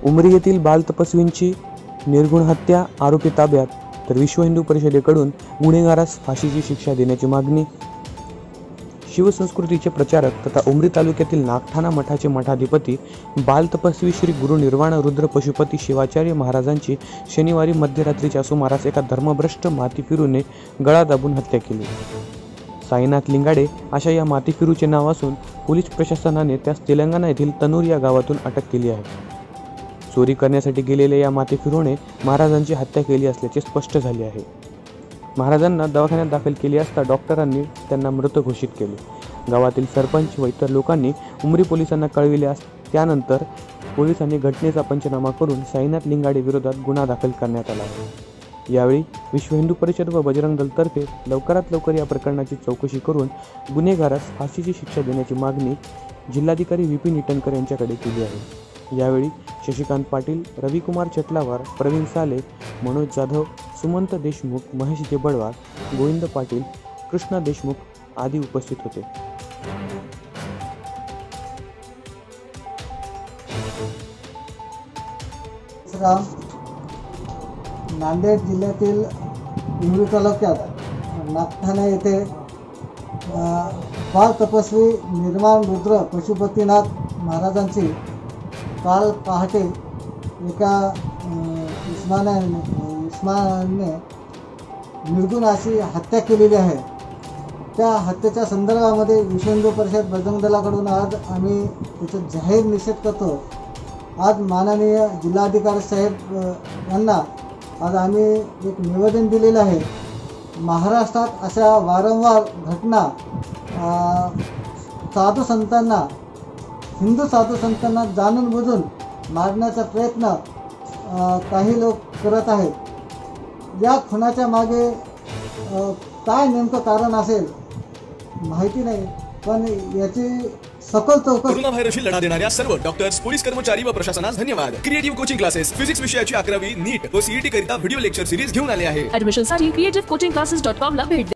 उमरी येथील बालतपस्वींची निर्घृण हत्या, आरोपी ताब्यात, तर विश्व हिंदू परिषदेकडून गुन्हेगारास फाशीची शिक्षा देण्याची मागणी. शिवसंस्कृतीचे प्रचारक तथा उमरी तालुक्यातील नागठाणा मठाचे मठाधिपती बालतपस्वी श्री गुरु निर्वाण रुद्र पशुपती शिवाचार्य महाराजांची शनिवारी मध्यरात्रीच्या सुमारास एका धर्मभ्रष्ट मातीफिरूने गळा दाबून हत्या केली. साईनाथ लिंगाडे अशा या मातीफिरूचे नाव असून पोलीस प्रशासनाने त्यास तेलंगणा येथील तनूर या गावातून अटक केली आहे. चोरी करण्यासाठी गेलेल्या या मातीफिरूने महाराजांची हत्या केली असल्याचे स्पष्ट झाले आहे. महाराजांना दवाखान्यात दाखल केले असता डॉक्टरांनी त्यांना मृत घोषित केले. गावातील सरपंच व इतर लोकांनी उमरी पोलिसांना कळविले. त्यानंतर पोलिसांनी घटनेचा पंचनामा करून साईनाथ लिंगाडे विरोधात गुन्हा दाखल करण्यात आला आहे. यावेळी विश्व हिंदू परिषद व बजरंग दलतर्फे लवकरात लवकर या प्रकरणाची चौकशी करून गुन्हेगारास फाशीची शिक्षा देण्याची मागणी जिल्हाधिकारी विपिन ईटनकर यांच्याकडे केली आहे. यावेळी शशिकांत पाटील, रविकुमार चटलावार, प्रवीण साले, मनोज जाधव, सुमंत देशमुख, महेश देबडवार, गोविंद पाटील, कृष्णा देशमुख आदी उपस्थित होते. नांदेड जिल्ह्यातील उमरी तालुक्यात नागठाणा येथे बाल तपस्वी निर्माण रुद्र पशुपतीनाथ महाराजांची काल पहाटे एका इस्माने निर्गुण अशी हत्या केलेली आहे. त्या हत्येच्या संदर्भामध्ये विश्व हिंदू परिषद बजरंग दलाकडून आज आम्ही त्याचा जाहीर निषेध करतो. आज माननीय जिल्हाधिकारी साहेब यांना आज आम्ही एक निवेदन दिलेलं आहे. महाराष्ट्रात अशा वारंवार घटना साधू संतांना, हिंदू साधू संतांना जाणून बुजून मारण्याचा प्रयत्न काही लोक करत आहेत. या खुनाच्या मागे काय नेमकं कारण असेल माहिती नाही, पण याची सखोल चौकशी. कोरोना व्हायरसशी लढा देणाऱ्या सर्व डॉक्टर्स, पोलीस कर्मचारी व प्रशासनास धन्यवाद. क्रिएटिव्ह कोचिंग क्लासेस फिजिक्स विषयाची 11वी नीट व सीईटी करिता व्हिडिओ लेक्चर सिरीज घेऊन आले आहे. ऍडमिशनसाठी creativecoachingclasses.com ला भेट द्या.